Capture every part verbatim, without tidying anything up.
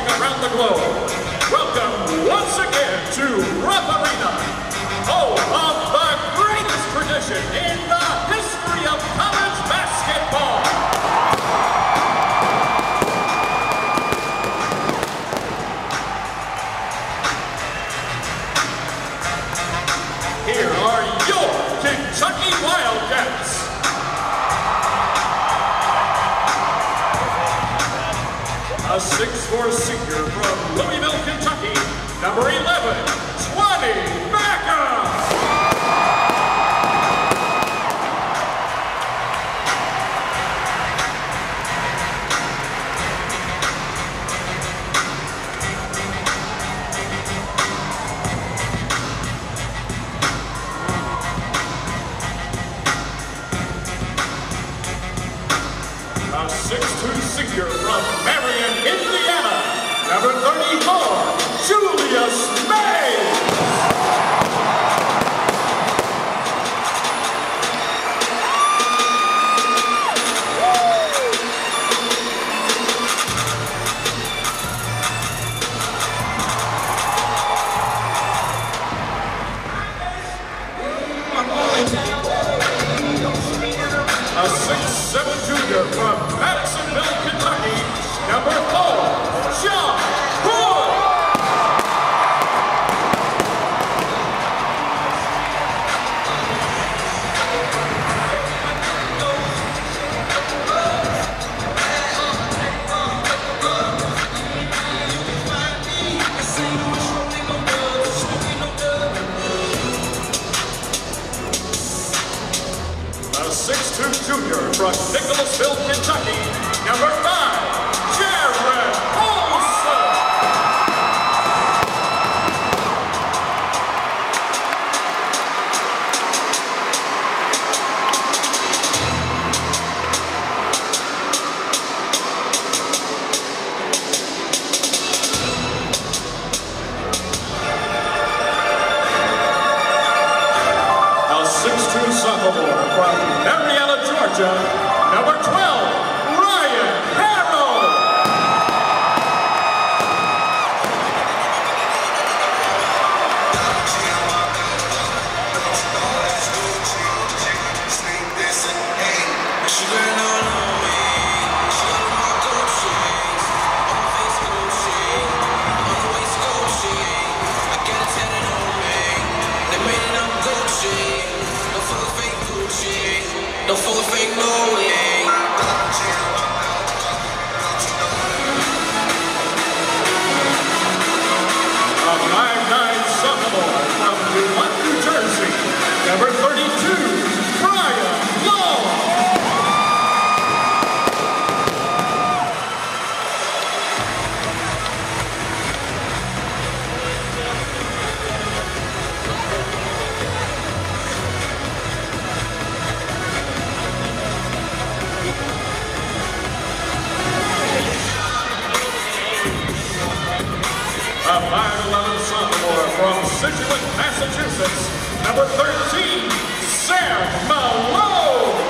watching around the globe, welcome once again to Rupp Arena, home of the greatest tradition in the history of college basketball. Here are your Kentucky Wildcats. A six four senior from Louisville, Kentucky, number eleven, Twenty Becca. A six two senior from Marion, Indiana, number thirty-four, Julius May. A six seven junior from Madisonville, Kentucky, number four, John Hood. A six two junior from Nicholasville, Kentucky, number five, Jared Olson. A six two sophomore from Marietta, Georgia, number twelve, Ryan Harrell. No full of fake molding. A five nine sophomore from Dumont, New Jersey, number thirty-two, Brian Long. A five eleven sophomore from Situate, Massachusetts, number thirteen, Sam Malone.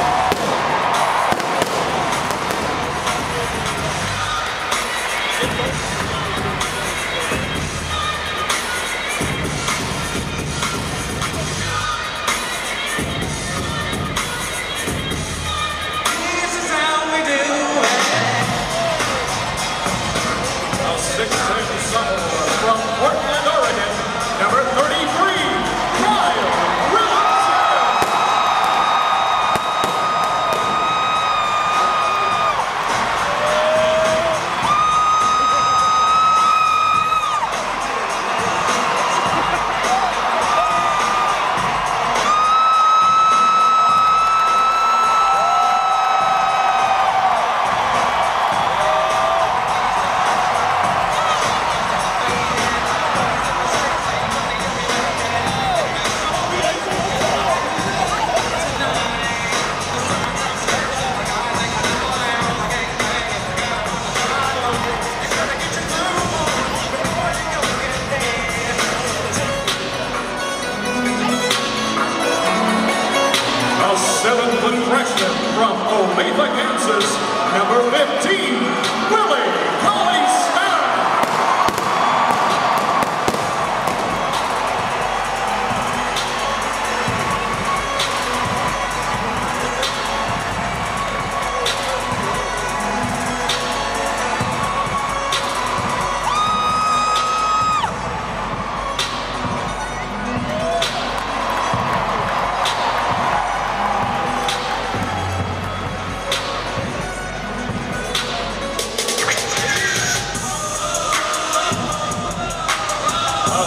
This is how we do it. A six ten sophomore from Portland, Oregon, number thirty-three, Kyle Wilson.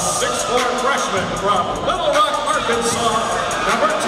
six foot four freshman from Little Rock, Arkansas, number